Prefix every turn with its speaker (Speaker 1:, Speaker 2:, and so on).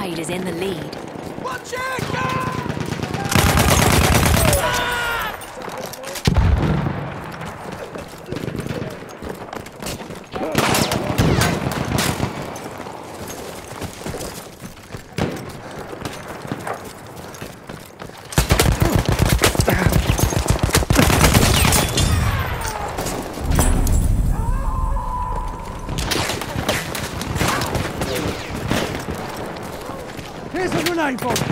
Speaker 1: brigade is in the lead.
Speaker 2: Watch it! Go!
Speaker 3: Here's a grenade bomb!